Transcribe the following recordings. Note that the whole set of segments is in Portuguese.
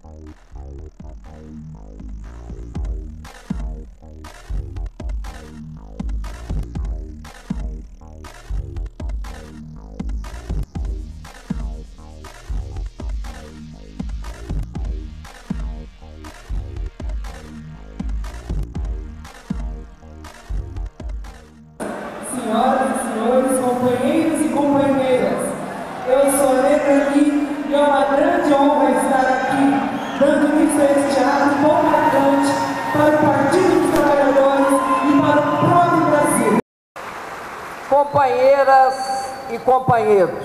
Senhoras e senhores, companheiros e companheiras, eu sou a Letra aqui e é uma grande honra estar aqui, dando início a este ato tão marcante para o Partido dos Trabalhadores e para o próprio Brasil. Companheiras e companheiros,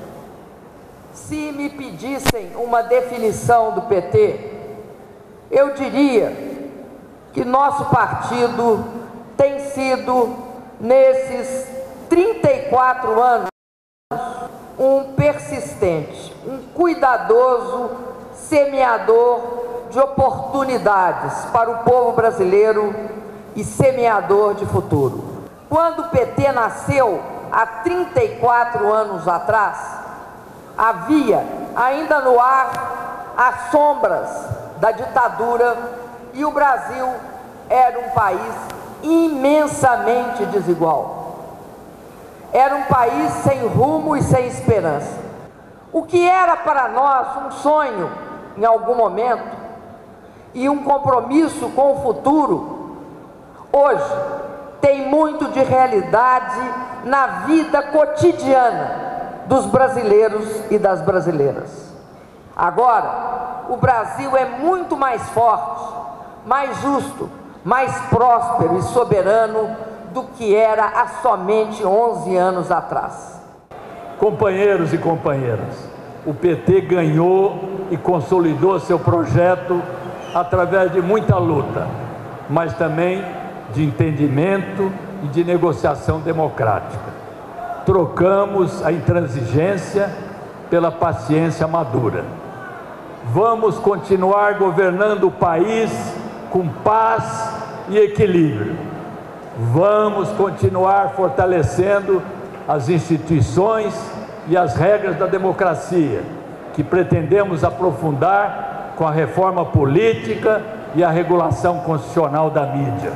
se me pedissem uma definição do PT, eu diria que nosso partido tem sido, nesses 34 anos, um persistente, um cuidadoso semeador de oportunidades para o povo brasileiro e semeador de futuro. Quando o PT nasceu, há 34 anos atrás, havia ainda no ar as sombras da ditadura e o Brasil era um país imensamente desigual. Era um país sem rumo e sem esperança. O que era para nós um sonho em algum momento e um compromisso com o futuro, hoje tem muito de realidade na vida cotidiana dos brasileiros e das brasileiras. Agora, o Brasil é muito mais forte, mais justo, mais próspero e soberano do que era há somente 11 anos atrás. Companheiros e companheiras, o PT ganhou e consolidou seu projeto através de muita luta, mas também de entendimento e de negociação democrática. Trocamos a intransigência pela paciência madura. Vamos continuar governando o país com paz e equilíbrio. Vamos continuar fortalecendo as instituições e as regras da democracia, que pretendemos aprofundar com a reforma política e a regulação constitucional da mídia.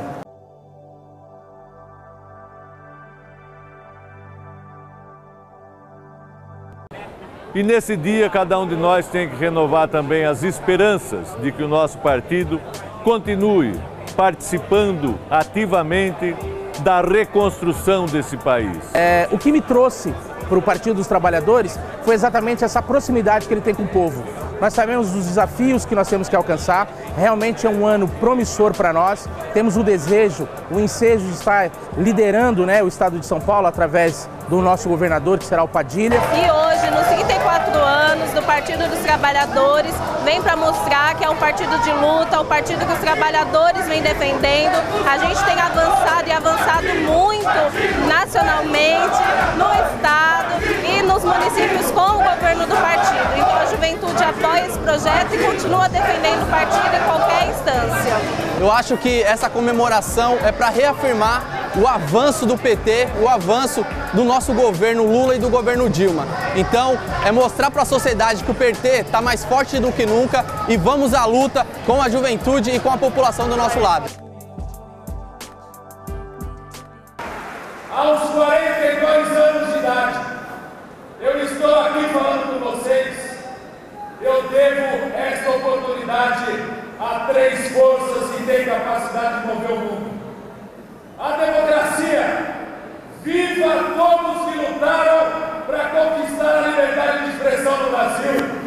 E nesse dia, cada um de nós tem que renovar também as esperanças de que o nosso partido continue participando ativamente da reconstrução desse país. O que me trouxe para o Partido dos Trabalhadores foi exatamente essa proximidade que ele tem com o povo. Nós sabemos dos desafios que nós temos que alcançar, realmente é um ano promissor para nós, temos o desejo, o ensejo de estar liderando, o Estado de São Paulo através do nosso governador, que será o Padilha. E hoje, nos 34 anos do Partido dos Trabalhadores, vem para mostrar que é um partido de luta, um partido que os trabalhadores vêm defendendo. A gente tem avançado e avançado muito nacionalmente, no Estado e nos municípios com o governo do partido. Então a juventude apoia esse projeto e continua defendendo o partido em qualquer instância. Eu acho que essa comemoração é para reafirmar o avanço do PT, o avanço do nosso governo Lula e do governo Dilma. Então, é mostrar para a sociedade que o PT está mais forte do que nunca e vamos à luta com a juventude e com a população do nosso lado. Aos 42 anos de idade, eu estou aqui falando com vocês. Eu devo esta oportunidade a 3 forças que têm capacidade de mover o mundo. A democracia, viva todos que lutaram para conquistar a liberdade de expressão no Brasil.